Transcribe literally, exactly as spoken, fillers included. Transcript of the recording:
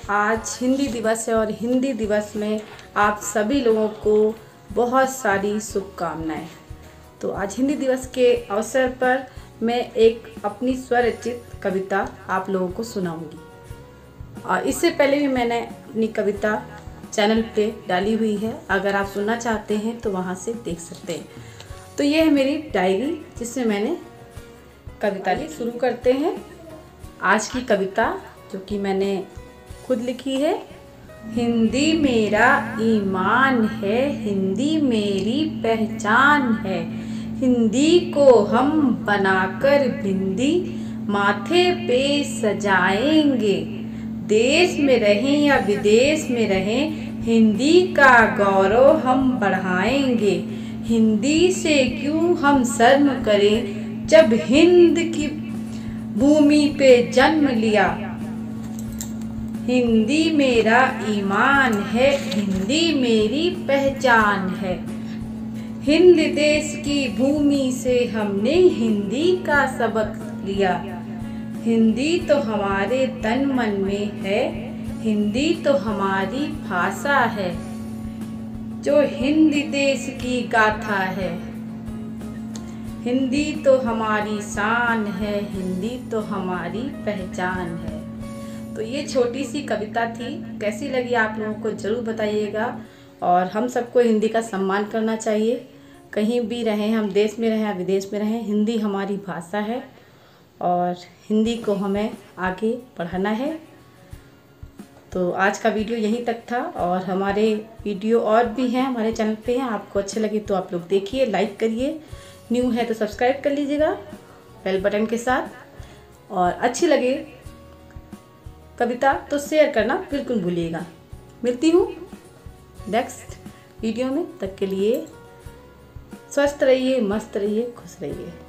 आज हिंदी दिवस है और हिंदी दिवस में आप सभी लोगों को बहुत सारी शुभकामनाएं। तो आज हिंदी दिवस के अवसर पर मैं एक अपनी स्वरचित कविता आप लोगों को सुनाऊंगी। और इससे पहले भी मैंने अपनी कविता चैनल पे डाली हुई है, अगर आप सुनना चाहते हैं तो वहाँ से देख सकते हैं। तो ये है मेरी डायरी जिसमें मैंने कविता लिखी। शुरू करते हैं आज की कविता जो कि मैंने खुद लिखी है। हिंदी मेरा ईमान है, हिंदी मेरी पहचान है, हिंदी को हम बनाकर बिंदी माथे पे सजाएंगे। देश में रहें या विदेश में रहें, हिंदी का गौरव हम बढ़ाएंगे। हिंदी से क्यों हम शर्म करें, जब हिंद की भूमि पे जन्म लिया। हिंदी मेरा ईमान है, हिंदी मेरी पहचान है, हिंद देश की भूमि से हमने हिंदी का सबक लिया। हिंदी तो हमारे तन मन में है, हिंदी तो हमारी भाषा है, जो हिंद देश की गाथा है। हिंदी तो हमारी शान है, हिंदी तो हमारी पहचान है। तो ये छोटी सी कविता थी, कैसी लगी आप लोगों को ज़रूर बताइएगा। और हम सबको हिंदी का सम्मान करना चाहिए, कहीं भी रहें, हम देश में रहें या विदेश में रहें, हिंदी हमारी भाषा है और हिंदी को हमें आगे बढ़ाना है। तो आज का वीडियो यहीं तक था और हमारे वीडियो और भी हैं हमारे चैनल पे हैं। आपको अच्छे लगे तो आप लोग देखिए, लाइक करिए, न्यू है तो सब्सक्राइब कर लीजिएगा बेल बटन के साथ। और अच्छी लगे कविता तो शेयर करना बिल्कुल भूलिएगा। मिलती हूँ नेक्स्ट वीडियो में, तब के लिए स्वस्थ रहिए, मस्त रहिए, खुश रहिए।